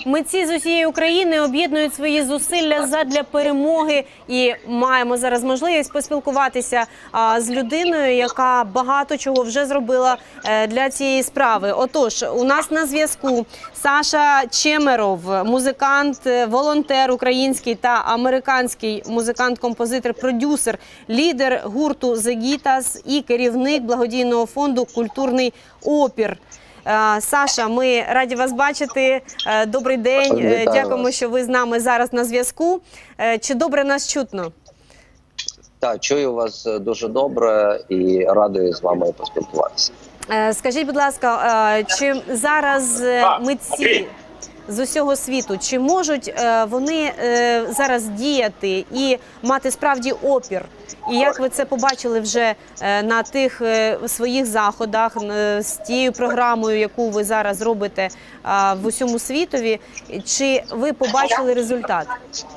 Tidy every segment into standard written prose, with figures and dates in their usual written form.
Митці з усієї України об'єднують свої зусилля задля перемоги, і маємо зараз можливість поспілкуватися з людиною, яка багато чого вже зробила для цієї справи. Отож, у нас на зв'язку Саша Чемеров, музикант, волонтер український та американський музикант-композитор, продюсер, лідер гурту The Guitars і керівник благодійного фонду «Культурний опір». Саша, ми раді вас бачити. Добрий день. Дякуємо, що ви з нами зараз на зв'язку. Чи добре нас чутно? Так, чую вас дуже добре і радий з вами поспілкуватися. Скажіть, будь ласка, чи зараз митці з усього світу, чи можуть вони зараз діяти і мати справді опір? І як ви це побачили вже на тих своїх заходах, з тією програмою, яку ви зараз робите в усьому світові? Чи ви побачили результат?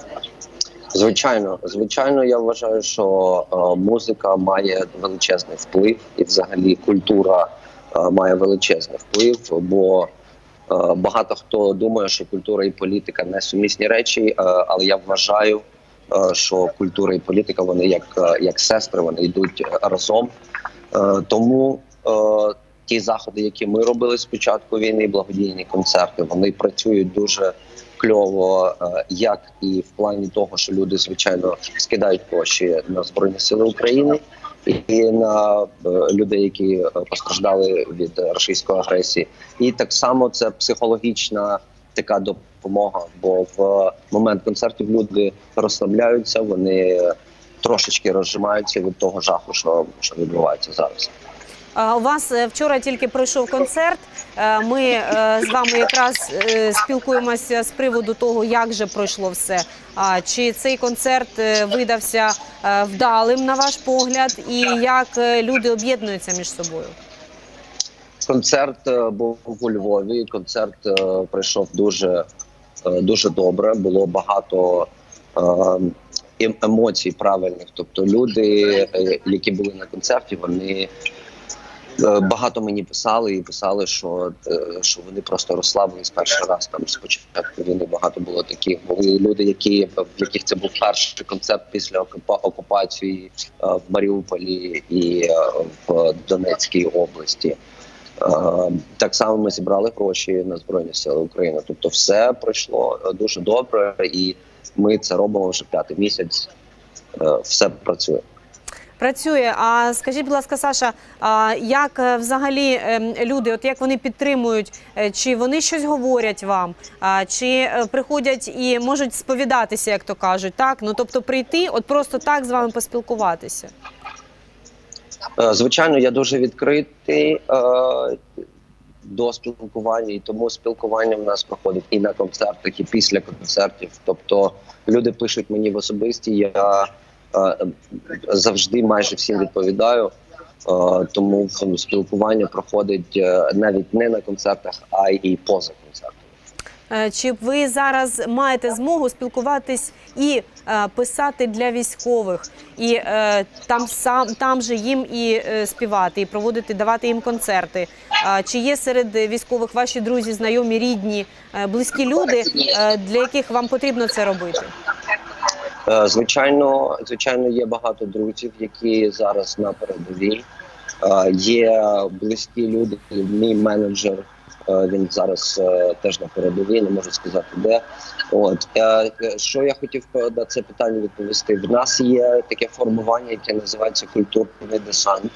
Звичайно, я вважаю, що музика має величезний вплив і взагалі культура має величезний вплив, бо багато хто думає, що культура і політика не сумісні речі, але я вважаю, що культура і політика, вони як сестри, вони йдуть разом. Тому ті заходи, які ми робили з початку війни, благодійні концерти, вони працюють дуже кльово, як і в плані того, що люди, звичайно, скидають гроші на Збройні Сили України і на людей, які постраждали від російської агресії. І так само це психологічна така допомога, бо в момент концертів люди розслабляються, вони трошечки розжимаються від того жаху, що відбувається зараз. У вас вчора тільки пройшов концерт. Ми з вами якраз спілкуємося з приводу того, як же пройшло все. Чи цей концерт видався вдалим, на ваш погляд, і як люди об'єднуються між собою? Концерт був у Львові, концерт пройшов дуже добре, було багато емоцій правильних. Тобто люди, які були на концерті, вони багато мені писали, що вони просто розслабились перший раз. Там спочатку війни багато було таких. Були люди, в яких це був перший концерт після окупації в Маріуполі і в Донецькій області. Так само ми зібрали гроші на Збройні Сили України. Тобто все пройшло дуже добре, і ми це робимо вже 5-й місяць. Все працює. Працює. А скажіть, будь ласка, Саша, як взагалі люди, от як вони підтримують, чи вони щось говорять вам, чи приходять і можуть сповідатися, як то кажуть, так? Ну, тобто прийти, от просто так з вами поспілкуватися? Звичайно, я дуже відкритий до спілкування, і тому спілкування в нас проходить і на концертах, і після концертів. Тобто люди пишуть мені в особисті, я завжди майже всім відповідаю, тому спілкування проходить навіть не на концертах, а й поза концертами. Чи ви зараз маєте змогу спілкуватись і писати для військових, і там же їм і співати, і проводити, давати їм концерти? Чи є серед військових ваші друзі, знайомі, рідні, близькі люди, для яких вам потрібно це робити? Звичайно, є багато друзів, які зараз на передовій. Є близькі люди, мій менеджер, він зараз теж на передовій, не можу сказати де. Що я хотів на це питання відповісти? В нас є таке формування, яке називається «Культурний десант».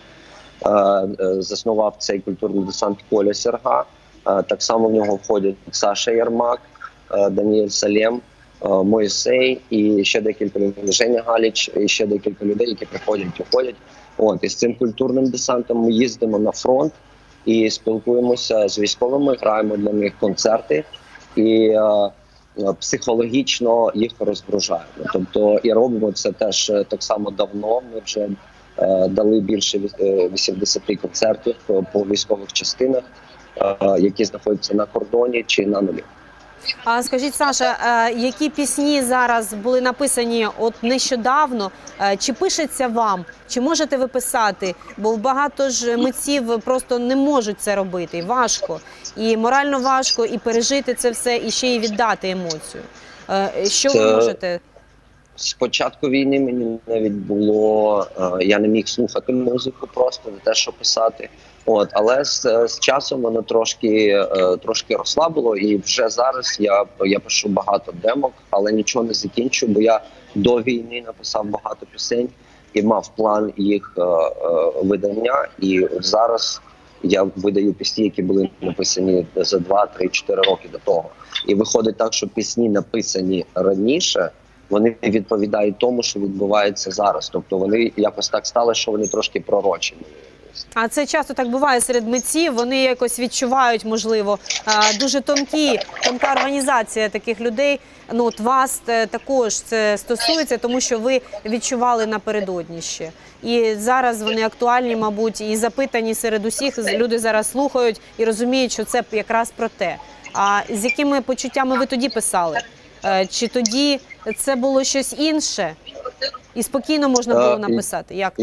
Заснував цей культурний десант Коля Серга. Так само в нього входять Саша Єрмак, Даніель Салєм, Мойсей і ще декілька людей, Женя Галіч, і ще декілька людей, які приходять і уходять. І з цим культурним десантом ми їздимо на фронт і спілкуємося з військовими, граємо для них концерти і психологічно їх розгружаємо. Тобто і робимо це теж так само давно. Ми вже дали більше 80 концертів по військових частинах, які знаходяться на кордоні чи на нулі. А скажіть, Саша, які пісні зараз були написані от нещодавно? Чи пишеться вам? Чи можете ви писати? Бо багато ж митців просто не можуть це робити. Важко. І морально важко, і пережити це все, і ще й віддати емоцію. Що ви можете? З початку війни мені навіть було, я не міг слухати музику просто, не те, що писати. Але з часом воно трошки розслабило, і вже зараз я пишу багато демок, але нічого не закінчую, бо я до війни написав багато пісень і мав план їх видання. І зараз я видаю пісні, які були написані за 2, 3, 4 роки до того. І виходить так, що пісні, написані раніше, вони відповідають тому, що відбувається зараз. Тобто вони якось так стали, що вони трошки пророчені. А це часто так буває серед митців, вони якось відчувають, можливо, дуже тонка організація таких людей. Ну, от вас також це стосується, тому що ви відчували напередодні ще. І зараз вони актуальні, мабуть, і запитані серед усіх. Люди зараз слухають і розуміють, що це якраз про те. А з якими почуттями ви тоді писали? Чи тоді це було щось інше? І спокійно можна було написати? Як?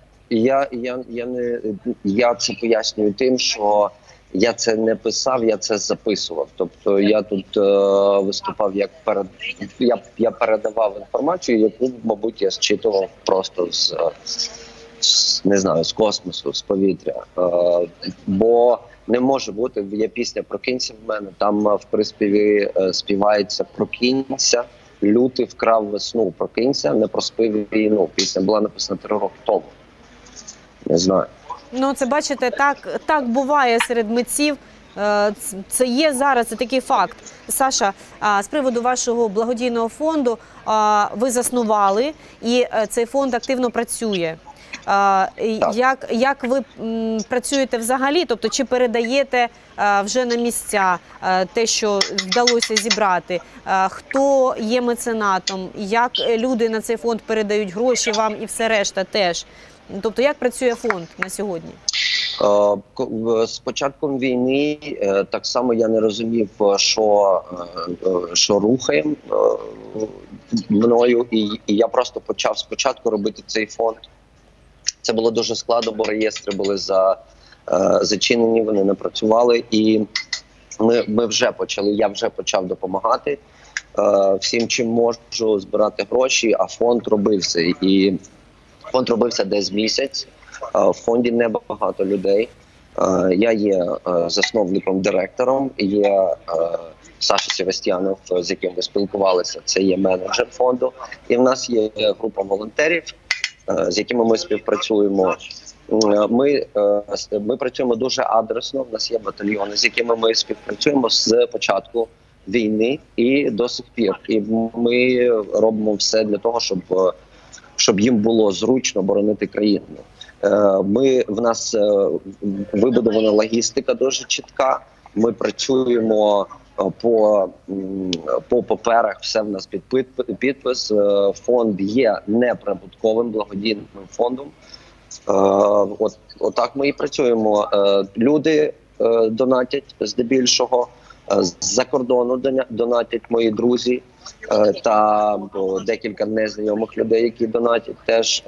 Я це пояснюю тим, що я це не писав, я це записував. Тобто я тут виступав я передавав інформацію, яку, мабуть, я зчитував просто з космосу, з повітря. Бо не може бути, є пісня «Прокинься» в мене, там в приспіві співається «Прокинься, лютий вкрав весну, прокинься, не проспив війну». Пісня була написана 3 роки тому. Не знаю. Ну, це, бачите, так буває серед митців. Це є зараз, це такий факт. Саша, з приводу вашого благодійного фонду, ви заснували, і цей фонд активно працює. Як ви працюєте взагалі? Тобто, чи передаєте вже на місця те, що вдалося зібрати? Хто є меценатом? Як люди на цей фонд передають гроші вам і все решта теж? Тобто, як працює фонд на сьогодні? З початком війни так само я не розумів, що рухає мною, і я просто почав спочатку робити цей фонд. Це було дуже складно, бо реєстри були зачинені, вони не працювали, і ми вже почали, я вже почав допомагати всім, чим можу, збирати гроші, а фонд робився. І фонд робився десь місяць, в фонді небагато людей. Я є засновником, директором, є Саша Севастьянов, з яким ми спілкувалися, це є менеджер фонду. І в нас є група волонтерів, з якими ми співпрацюємо. Ми працюємо дуже адресно, в нас є батальйони, з якими ми співпрацюємо з початку війни і до сих пір. І ми робимо все для того, щоб їм було зручно боронити країну. В нас вибудована логістика дуже чітка, ми працюємо по паперах, все в нас під підпис. Фонд є неприбутковим благодійним фондом. Отак ми і працюємо. Люди донатять здебільшого, з-за кордону донатять мої друзі та декілька незнайомих людей, які донатять теж.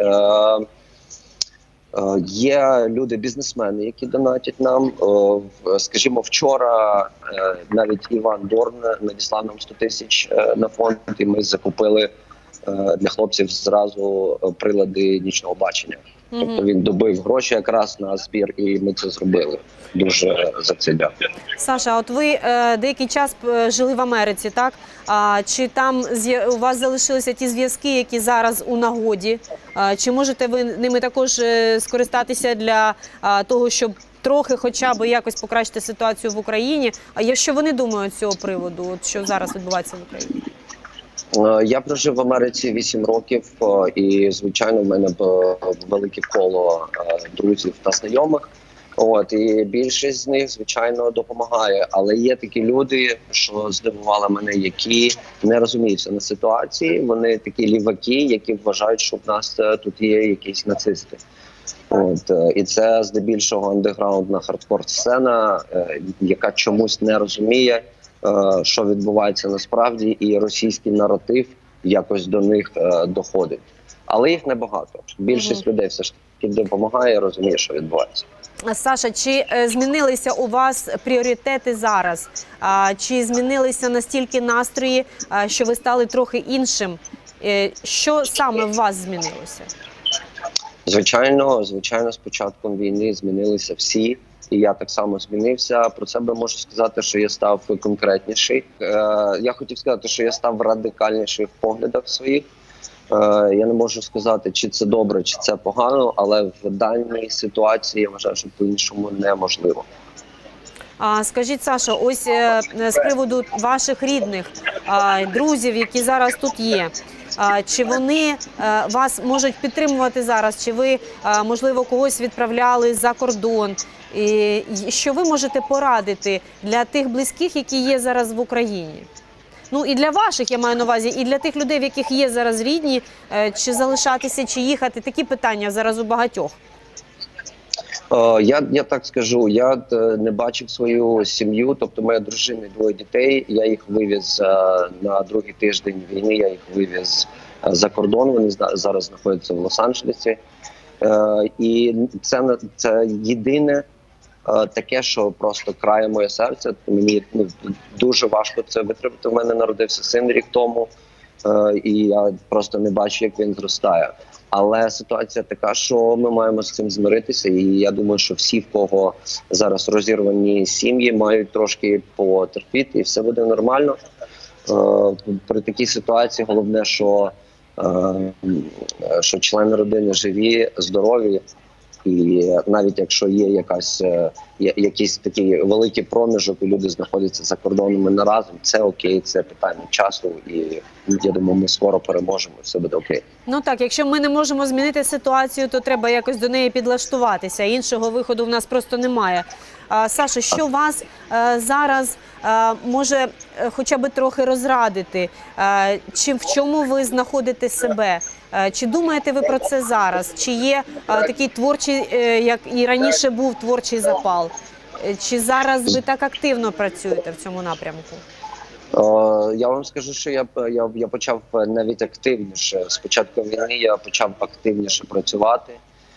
Є люди-бізнесмени, які донатять нам. Скажімо, вчора навіть Іван Дорн надіслав нам 100 тисяч на фонд, і ми закупили для хлопців зразу прилади нічного бачення. Тобто він добив гроші якраз на збір, і ми це зробили. Дуже за це дякую. Саша, от ви деякий час жили в Америці, так? Чи там у вас залишилися ті зв'язки, які зараз у нагоді? Чи можете ви ними також скористатися для того, щоб трохи хоча б якось покращити ситуацію в Україні? А що вони думають з цього приводу, от що зараз відбувається в Україні? Я прожив в Америці 8 років, і, звичайно, в мене велике коло друзів та знайомих. І більшість з них, звичайно, допомагає. Але є такі люди, що здивували мене, які не розуміються на ситуації. Вони такі ліваки, які вважають, що в нас тут є якісь нацисти. І це здебільшого андеграундна хардкор-сцена, яка чомусь не розуміє, що відбувається насправді, і російський наратив якось до них доходить. Але їх небагато. Більшість людей все ж таки допомагає і розуміє, що відбувається. Саша, чи змінилися у вас пріоритети зараз? Чи змінилися настільки настрої, що ви стали трохи іншим? Що саме в вас змінилося? Звичайно, з початком війни змінилися всі. І я так само змінився. Про себе можу сказати, що я став конкретніший. Я хотів сказати, що я став радикальніший в поглядах своїх. Я не можу сказати, чи це добре, чи це погано, але в даній ситуації я вважаю, що по-іншому неможливо. Скажіть, Саша, ось з приводу ваших рідних, друзів, які зараз тут є, чи вони вас можуть підтримувати зараз, чи ви, можливо, когось відправляли за кордон? І що ви можете порадити для тих близьких, які є зараз в Україні? Ну і для ваших, я маю на увазі, і для тих людей, в яких є зараз рідні, чи залишатися, чи їхати? Такі питання зараз у багатьох. Я так скажу, я не бачив свою сім'ю, тобто моя дружина і 2 дітей, я їх вивіз на другий тиждень війни, я їх вивіз за кордон, вони зараз знаходяться в Лос-Анджелесі. І це єдине таке, що просто крає моє серце. Мені дуже важко це витримати. У мене народився син рік тому, і я просто не бачу, як він зростає. Але ситуація така, що ми маємо з цим змиритися, і я думаю, що всі, в кого зараз розірвані сім'ї, мають трошки потерпіти, і все буде нормально. При такій ситуації головне, що члени родини живі, здорові, і навіть якщо є якийсь такий великий проміжок, і люди знаходяться за кордонами не разом, це окей, це питання часу, і я думаю, ми скоро переможемо, все буде окей. Ну так, якщо ми не можемо змінити ситуацію, то треба якось до неї підлаштуватися, іншого виходу в нас просто немає. Саша, що вас зараз може хоча б трохи розрадити? В чому ви знаходите себе? Чи думаєте ви про це зараз? Чи є такий творчий, як і раніше був, творчий запал? Чи зараз ви так активно працюєте в цьому напрямку? Я вам скажу, що я почав навіть активніше. З початку війни я почав активніше працювати,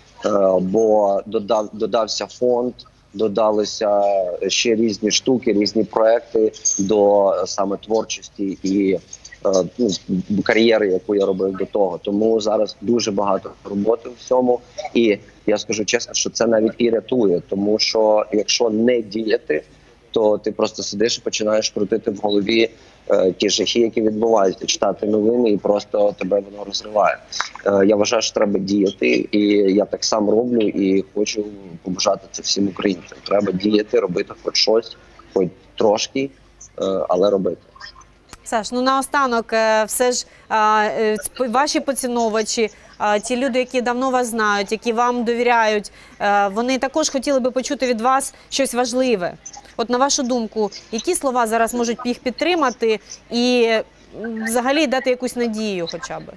бо додався фонд, додалися ще різні штуки, різні проекти до саме творчості і кар'єри, яку я робив до того. Тому зараз дуже багато роботи в цьому. І я скажу чесно, що це навіть і рятує, тому що якщо не діяти, то ти просто сидиш і починаєш крутити в голові ті жахи, які відбуваються, читати новини, і просто тебе воно розриває. Я вважаю, що треба діяти, і я так само роблю, і хочу побажати це всім українцям. Треба діяти, робити хоч щось, хоч трошки, але робити. Саш, ну наостанок, все ж ваші поціновувачі, ті люди, які давно вас знають, які вам довіряють, вони також хотіли би почути від вас щось важливе. От на вашу думку, які слова зараз можуть їх підтримати і взагалі дати якусь надію хоча б?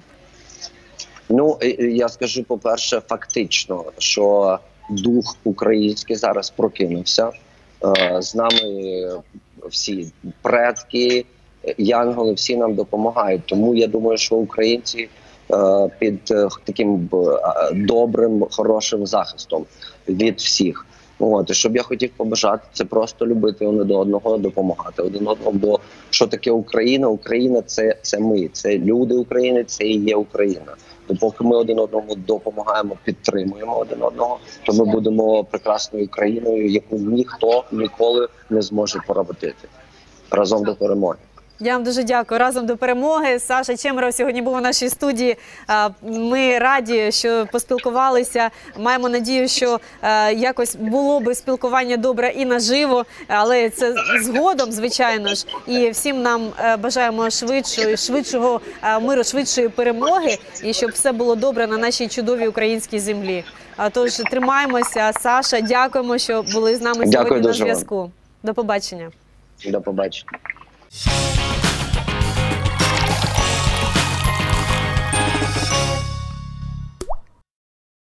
Ну, я скажу, по-перше, фактично, що дух український зараз прокинувся. З нами всі предки, янголи, всі нам допомагають. Тому я думаю, що українці під таким добрим, хорошим захистом від всіх. І щоб я хотів побажати, це просто любити один одного, допомагати один одному. Бо що таке Україна? Україна – це ми, це люди України, це і є Україна. Допоки ми один одному допомагаємо, підтримуємо один одного, то ми будемо прекрасною країною, яку ніхто ніколи не зможе поработити. Разом до перемоги. Я вам дуже дякую. Разом до перемоги. Саша Чемеров сьогодні був у нашій студії. Ми раді, що поспілкувалися. Маємо надію, що якось було би спілкування добре і наживо, але це згодом, звичайно ж. І всім нам бажаємо швидшого миру, швидшої перемоги, і щоб все було добре на нашій чудовій українській землі. Тож тримаємося. Саша, дякуємо, що були з нами сьогодні на зв'язку. До побачення. До побачення.